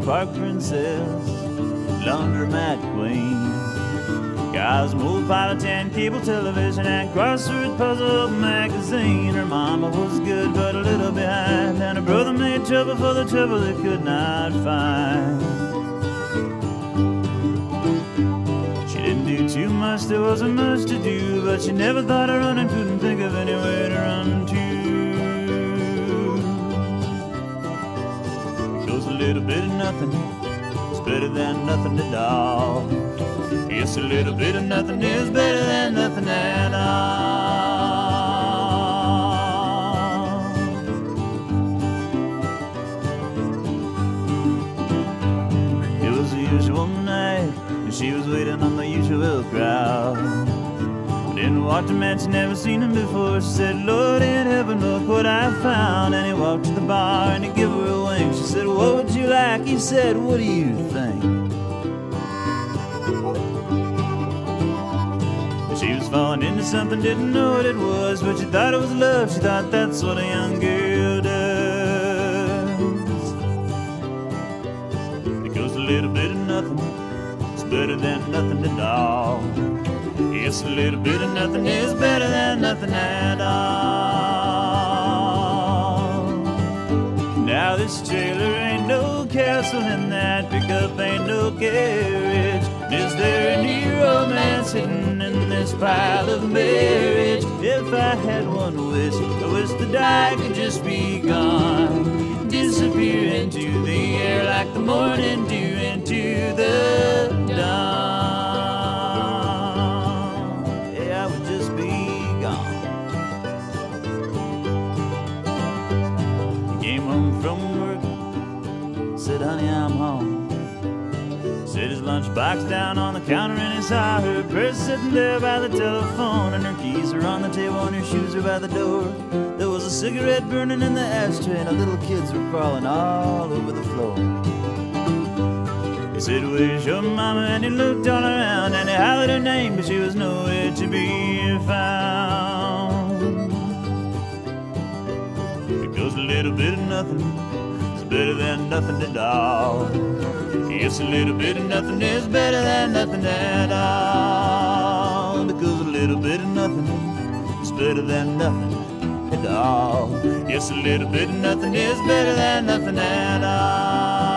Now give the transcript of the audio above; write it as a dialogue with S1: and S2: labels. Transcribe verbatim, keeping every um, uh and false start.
S1: park princess, laundromat queen, cosmopolitan cable television, and crossword puzzle magazine. Her mama was good but a little behind, and her brother made trouble for the trouble they could not find. She didn't do too much, there wasn't much to do, but she never thought of running, couldn't think of anywhere to run to. Goes a little bit of nothing, it's better than nothing at all. Yes, a little bit of nothing is better than nothing at all. It was the usual night, and she was waiting on the usual crowd. Didn't walk to man, she never seen him before. She said, Lord in heaven, look what I found. And he walked to the bar and he gave her a wink. She said, what would you like? He said, what do you think? She was falling into something, didn't know what it was, but she thought it was love. She thought that's what a young girl does. It goes a little bit of nothing, it's better than nothing at all. Yes, a little bit of nothing is better than nothing at all. Now this trailer ain't no castle, and that pickup ain't no carriage. Is there any romance hidden in this pile of marriage? If I had one wish, I wish that I could just be gone, disappear into the air like the morning dew into the dawn. Yeah, I would just be gone. He came home from work, said, honey, I'm home. Set his lunchbox down on the counter and he saw her purse sitting there by the telephone, and her keys were on the table and her shoes were by the door. There was a cigarette burning in the ashtray and the little kids were crawling all over the floor. He said, where's your mama? And he looked all around and he hollered her name, but she was nowhere to be found. It goes a little bit of nothing, it's better than nothing at all. Yes, a little bit of nothing is better than nothing at all. Because a little bit of nothing is better than nothing at all. Yes, a little bit of nothing is better than nothing at all.